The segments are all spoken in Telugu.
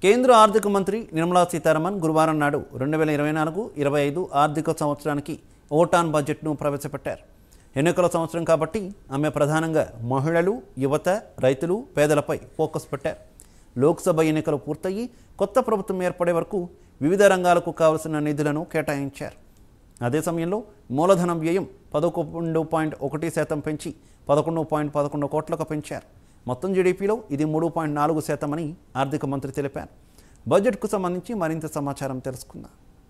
కేంద్ర ఆర్థిక మంత్రి నిర్మలా సీతారామన్ గురువారం నాడు 2024-25 ఆర్థిక సంవత్సరానికి ఓటాన్ బడ్జెట్ను ప్రవేశపెట్టారు. ఎన్నికల సంవత్సరం కాబట్టి ఆమె ప్రధానంగా మహిళలు, యువత, రైతులు, పేదలపై ఫోకస్ పెట్టారు. లోక్సభ ఎన్నికలు పూర్తయి కొత్త ప్రభుత్వం ఏర్పడే వరకు వివిధ రంగాలకు కావలసిన నిధులను కేటాయించారు. అదే సమయంలో మూలధనం వ్యయం 11.1% పెంచి 11.11 కోట్లకు పెంచారు. మొత్తం జీడీపీలో ఇది 3.4% అని ఆర్థిక మంత్రి తెలిపారు. బడ్జెట్కు సంబంధించి మరింత సమాచారం తెలుసుకుందాం.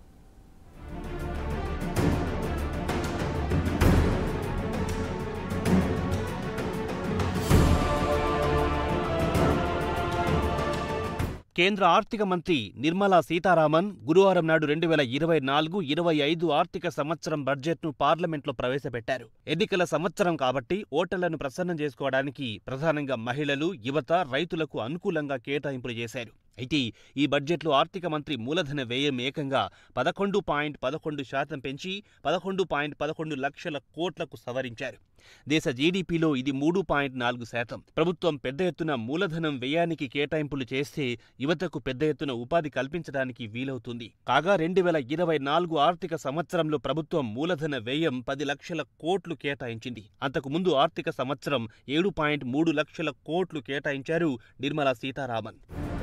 కేంద్ర ఆర్థిక మంత్రి నిర్మలా సీతారామన్ గురువారం నాడు 2024-25 ఆర్థిక సంవత్సరం బడ్జెట్ను పార్లమెంట్లో ప్రవేశపెట్టారు. ఎన్నికల సంవత్సరం కాబట్టి ఓటర్లను ప్రసన్నం చేసుకోవడానికి ప్రధానంగా మహిళలు, యువత, రైతులకు అనుకూలంగా కేటాయింపులు చేశారు. అయితే ఈ బడ్జెట్లో ఆర్థిక మంత్రి మూలధన వ్యయం ఏకంగా 11.11% పెంచి 11.11 లక్షల కోట్లకు సవరించారు. దేశ జీడీపీలో ఇది 3.4%. ప్రభుత్వం పెద్ద ఎత్తున మూలధనం వ్యయానికి కేటాయింపులు చేస్తే యువతకు పెద్ద ఎత్తున ఉపాధి కల్పించడానికి వీలవుతుంది. కాగా 2024 ఆర్థిక సంవత్సరంలో ప్రభుత్వం మూలధన వ్యయం 10 లక్షల కోట్లు కేటాయించింది. అంతకు ముందు ఆర్థిక సంవత్సరం 7.3 లక్షల కోట్లు కేటాయించారు నిర్మలా సీతారామన్.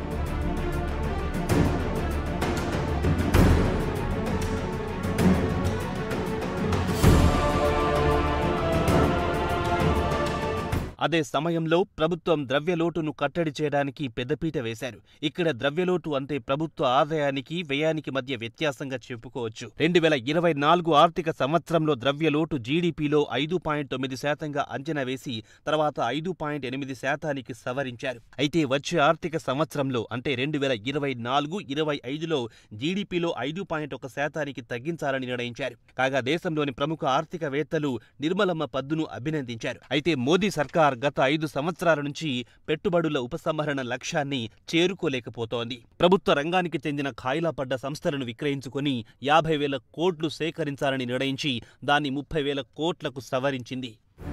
అదే సమయంలో ప్రభుత్వం ద్రవ్యలోటును కట్టడి చేయడానికి పెద్దపీట వేశారు. ఇక్కడ ద్రవ్యలోటు అంటే ప్రభుత్వ ఆదాయానికి, వ్యయానికి మధ్య వ్యత్యాసంగా చెప్పుకోవచ్చు. 2024 ఆర్థిక సంవత్సరంలో ద్రవ్యలోటు జీడీపీలో 5.9%గా అంచనా వేసి తర్వాత 5.8%కి సవరించారు. అయితే వచ్చే ఆర్థిక సంవత్సరంలో అంటే 2024-25లో జీడీపీలో 5.1%కి తగ్గించాలని నిర్ణయించారు. కాగా దేశంలోని ప్రముఖ ఆర్థికవేత్తలు నిర్మలమ్మ పద్దును అభినందించారు. అయితే మోదీ సర్కార్ గత 5 సంవత్సరాల నుంచి పెట్టుబడుల ఉపసంహరణ లక్ష్యాన్ని చేరుకోలేకపోతోంది. ప్రభుత్వ రంగానికి చెందిన ఖాయిలా పడ్డ సంస్థలను విక్రయించుకొని 50,000 కోట్లు సేకరించాలని నిర్ణయించి దాన్ని 30,000 కోట్లకు సవరించింది.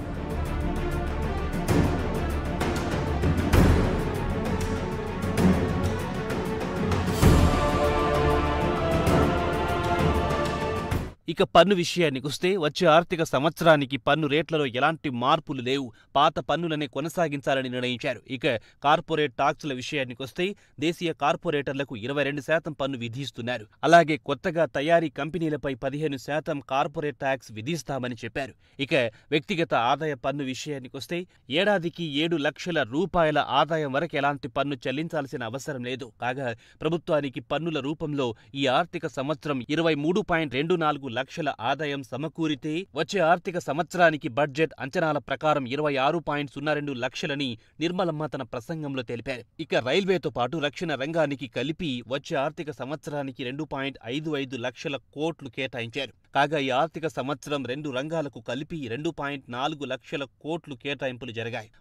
ఇక పన్ను విషయానికొస్తే వచ్చే ఆర్థిక సంవత్సరానికి పన్ను రేట్లలో ఎలాంటి మార్పులు లేవు. పాత పన్నులనే కొనసాగించాలని నిర్ణయించారు. ఇక కార్పొరేట్ టాక్సుల విషయానికొస్తే దేశీయ కార్పొరేటర్లకు 22% పన్ను విధిస్తున్నారు. అలాగే కొత్తగా తయారీ కంపెనీలపై 15% కార్పొరేట్ ట్యాక్స్ విధిస్తామని చెప్పారు. ఇక వ్యక్తిగత ఆదాయ పన్ను విషయానికొస్తే ఏడాదికి 7 లక్షల రూపాయల ఆదాయం వరకు ఎలాంటి పన్ను చెల్లించాల్సిన అవసరం లేదు. కాగా ప్రభుత్వానికి పన్నుల రూపంలో ఈ ఆర్థిక సంవత్సరం 23.24 లక్షల ఆదాయం సమకూరితే వచ్చే ఆర్థిక సంవత్సరానికి బడ్జెట్ అంచనాల ప్రకారం 26.02 లక్షలని నిర్మలమ్మ తన ప్రసంగంలో తెలిపారు. ఇక రైల్వేతో పాటు రక్షణ రంగానికి కలిపి వచ్చే ఆర్థిక సంవత్సరానికి 2.55 లక్షల కోట్లు కేటాయించారు. కాగా ఈ ఆర్థిక సంవత్సరం 2 రంగాలకు కలిపి 2.4 లక్షల కోట్లు కేటాయింపులు జరిగాయి.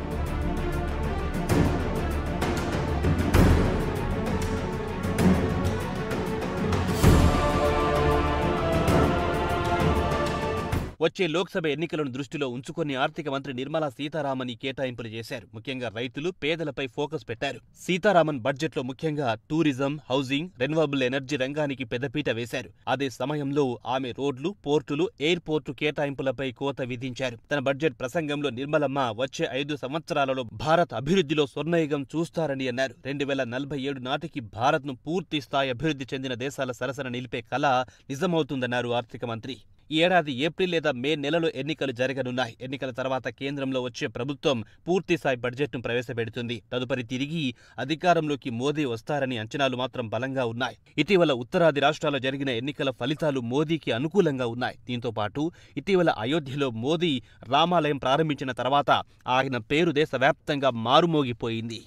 వచ్చే లోక్సభ ఎన్నికలను దృష్టిలో ఉంచుకొని ఆర్థిక మంత్రి నిర్మలా సీతారామన్ ఈ కేటాయింపులు చేశారు. ముఖ్యంగా రైతులు, పేదలపై ఫోకస్ పెట్టారు. సీతారామన్ బడ్జెట్లో ముఖ్యంగా టూరిజం, హౌసింగ్, రెన్యూవబుల్ ఎనర్జీ రంగానికి పెద్దపీట వేశారు. అదే సమయంలో ఆమె రోడ్లు, పోర్టులు, ఎయిర్పోర్టు కేటాయింపులపై కోత విధించారు. తన బడ్జెట్ ప్రసంగంలో నిర్మలమ్మ వచ్చే 5 సంవత్సరాలలో భారత్ అభివృద్ధిలో స్వర్ణయుగం చూస్తారని అన్నారు. 2047 నాటికి భారత్ను పూర్తి స్థాయి అభివృద్ధి చెందిన దేశాల సరసన నిలిపే కల నిజమవుతుందన్నారు ఆర్థిక మంత్రి. ఈ ఏడాది ఏప్రిల్ లేదా మే నెలలో ఎన్నికలు జరగనున్నాయి. ఎన్నికల తర్వాత కేంద్రంలో వచ్చే ప్రభుత్వం పూర్తిస్థాయి బడ్జెట్ను ప్రవేశపెడుతుంది. తదుపరి తిరిగి అధికారంలోకి మోదీ వస్తారని అంచనాలు మాత్రం బలంగా ఉన్నాయి. ఇటీవల ఉత్తరాది రాష్ట్రాల్లో జరిగిన ఎన్నికల ఫలితాలు మోదీకి అనుకూలంగా ఉన్నాయి. దీంతో పాటు ఇటీవల అయోధ్యలో మోదీ రామాలయం ప్రారంభించిన తర్వాత ఆయన పేరు దేశవ్యాప్తంగా మారుమోగిపోయింది.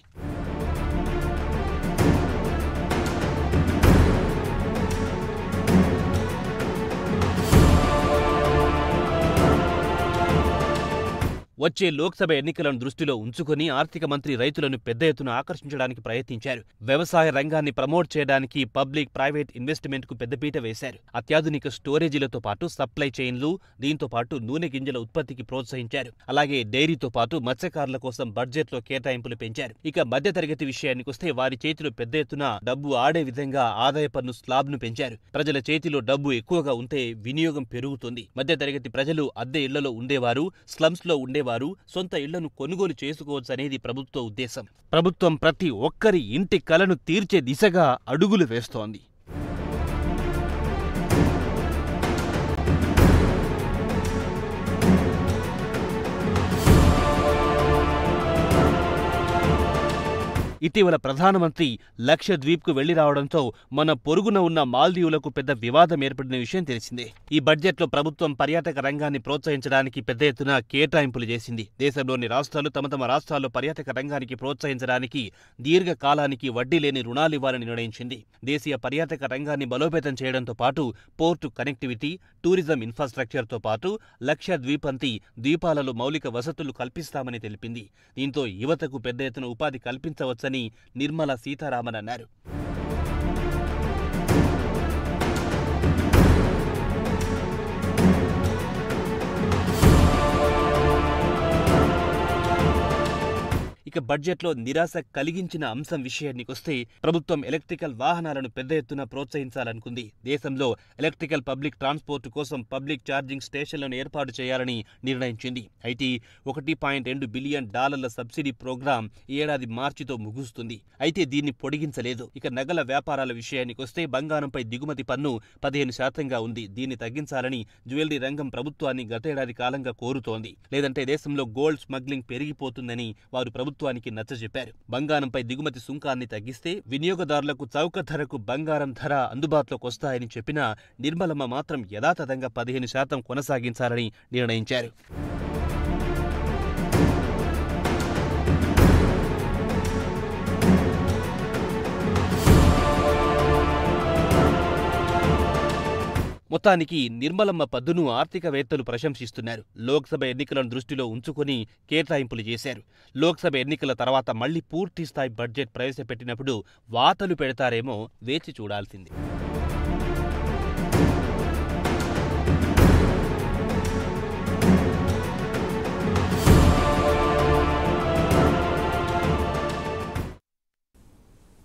వచ్చే లోక్సభ ఎన్నికలను దృష్టిలో ఉంచుకుని ఆర్థిక మంత్రి రైతులను పెద్ద ఎత్తున ఆకర్షించడానికి ప్రయత్నించారు. వ్యవసాయ రంగాన్ని ప్రమోట్ చేయడానికి పబ్లిక్ ప్రైవేట్ ఇన్వెస్ట్మెంట్కు పెద్దపీట వేశారు. అత్యాధునిక స్టోరేజీలతో పాటు సప్లై చైన్లు, దీంతో పాటు నూనె గింజల ఉత్పత్తికి ప్రోత్సహించారు. అలాగే డైరీతో పాటు మత్స్యకారుల కోసం బడ్జెట్లో కేటాయింపులు పెంచారు. ఇక మధ్యతరగతి విషయానికొస్తే వారి చేతిలో పెద్ద ఎత్తున డబ్బు ఆడే విధంగా ఆదాయ పన్ను స్లాబ్ను పెంచారు. ప్రజల చేతిలో డబ్బు ఎక్కువగా ఉంటే వినియోగం పెరుగుతుంది. మధ్యతరగతి ప్రజలు అద్దె ఇళ్లలో ఉండేవారు, స్లమ్స్లో ఉండేవారు సొంత ఇళ్లను కొనుగోలు చేసుకోవచ్చనేది ప్రభుత్వ ఉద్దేశం. ప్రభుత్వం ప్రతి ఒక్కరి ఇంటి కలను తీర్చే దిశగా అడుగులు వేస్తోంది. ఇటీవల ప్రధానమంత్రి లక్షద్వీప్కు వెళ్లి రావడంతో మన పొరుగున ఉన్న మాల్దీవులకు పెద్ద వివాదం ఏర్పడిన విషయం తెలిసిందే. ఈ బడ్జెట్లో ప్రభుత్వం పర్యాటక రంగాన్ని ప్రోత్సహించడానికి పెద్ద ఎత్తున కేటాయింపులు చేసింది. దేశంలోని రాష్ట్రాలు తమ రాష్ట్రాల్లో పర్యాటక రంగానికి ప్రోత్సహించడానికి దీర్ఘకాలానికి వడ్డీ లేని రుణాలివ్వాలని నిర్ణయించింది. దేశీయ పర్యాటక రంగాన్ని బలోపేతం చేయడంతో పాటు పోర్టు కనెక్టివిటీ, టూరిజం ఇన్ఫ్రాస్ట్రక్చర్తో పాటు లక్షద్వీపంతి ద్వీపాలలో మౌలిక వసతులు కల్పిస్తామని తెలిపింది. దీంతో యువతకు పెద్ద ఎత్తున ఉపాధి కల్పించవచ్చని నిర్మలా సీతారామన్ అన్నారు. ఇక బడ్జెట్లో నిరాశ కలిగించిన అంశం విషయానికొస్తే ప్రభుత్వం ఎలక్ట్రికల్ వాహనాలను పెద్ద ఎత్తున ప్రోత్సహించాలనుకుంది. దేశంలో ఎలక్ట్రికల్ పబ్లిక్ ట్రాన్స్పోర్ట్ కోసం పబ్లిక్ ఛార్జింగ్ స్టేషన్లను ఏర్పాటు చేయాలని నిర్ణయించింది. అయితే $1.2 బిలియన్ సబ్సిడీ ప్రోగ్రాం ఈ ఏడాది మార్చితో ముగుస్తుంది. అయితే దీన్ని పొడిగించలేదు. ఇక నగల వ్యాపారాల విషయానికొస్తే బంగారంపై దిగుమతి పన్ను 15% ఉంది. దీన్ని తగ్గించాలని జ్యువెలరీ రంగం ప్రభుత్వాన్ని గతేడాది కాలంగా కోరుతోంది. లేదంటే దేశంలో గోల్డ్ స్మగ్లింగ్ పెరిగిపోతుందని వారు ప్రభుత్వానికి నచ్చజెప్పారు. బంగారంపై దిగుమతి సుంకాన్ని తగ్గిస్తే వినియోగదారులకు చౌక ధరకు బంగారం ధర అందుబాటులోకి వస్తాయని చెప్పినా నిర్మలమ్మ మాత్రం యథాతథంగా 15% కొనసాగించాలని నిర్ణయించారు. మొత్తానికి నిర్మలమ్మ పద్దును ఆర్థికవేత్తలు ప్రశంసిస్తున్నారు. లోక్సభ ఎన్నికలను దృష్టిలో ఉంచుకుని కేటాయింపులు చేశారు. లోక్సభ ఎన్నికల తర్వాత మళ్లీ పూర్తిస్థాయి బడ్జెట్ ప్రవేశపెట్టినప్పుడు వాతలు పెడతారేమో వేచి చూడాల్సింది.